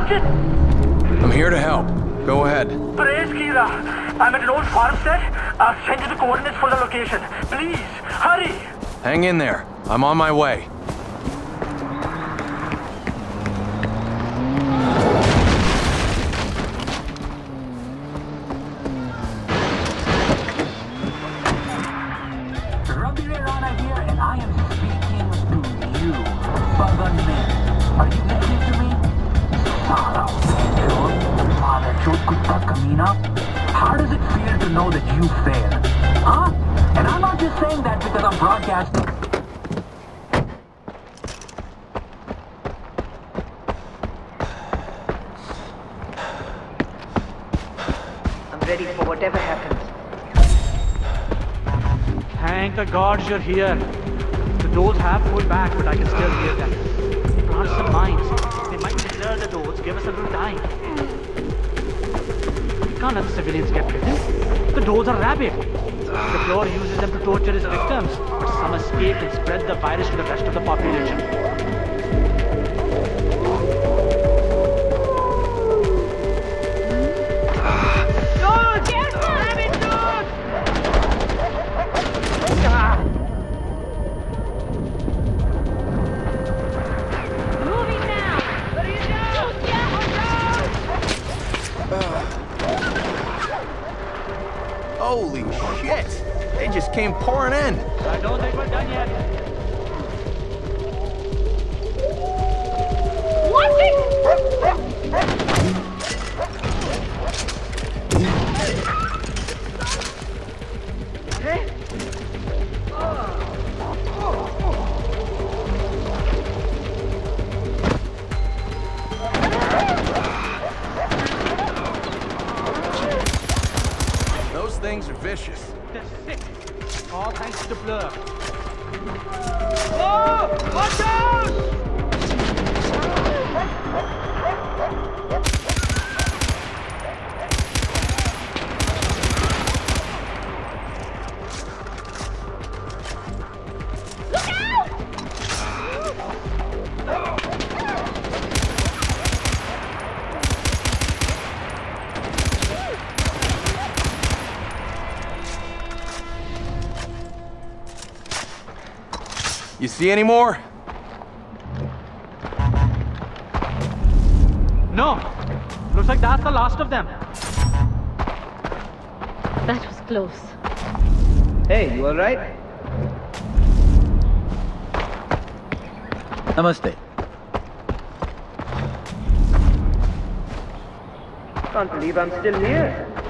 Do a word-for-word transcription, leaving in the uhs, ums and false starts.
Captain! I'm here to help. Go ahead. Praise Kira. I'm at an old farmstead. I'll send you the coordinates for the location. Please, hurry! Hang in there. I'm on my way. How does it feel to know that you failed? Huh? And I'm not just saying that because I'm broadcasting. I'm ready for whatever happens. Thank the gods you're here. The doors have pulled back, but I can still hear them. Plant some mines. They might clear the doors, give us a little time. Can't let the civilians get killed. The doors are rabid. The floor uses them to torture his victims, but some escape and spread the virus to the rest of the population. Dude! Yes, rabid dude! Ah. Moving now! What are you doing? Holy shit! They just came pouring in! I don't think we're done yet. What? Hey? Those things are vicious. They're sick. All thanks to the blur. Oh! Watch out! You see any more? No! Looks like that's the last of them. That was close. Hey, you alright? Namaste. Can't believe I'm still here.